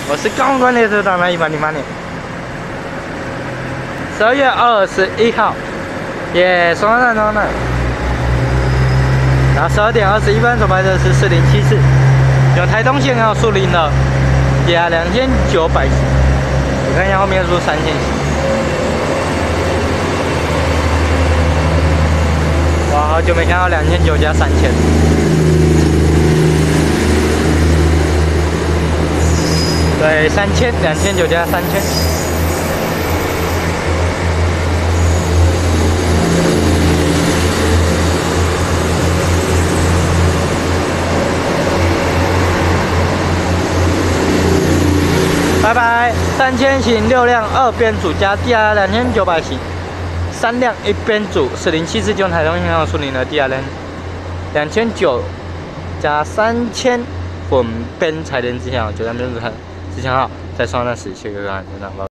我是高官列车长的108年，12月21号，耶，双站。然后12点21分所拍的是4074，有台东线还有树林的，也2900。我看一下后面是3线型。哇，好久没看到2900加3000。 对，3000，2900加3000。拜拜，3000型6辆2边组加 DR2900型3辆1边组4074就台东银行树林的 DR2900加3000混边柴联之前，9辆边组之前好，在双站时谢谢各位观众，拜拜。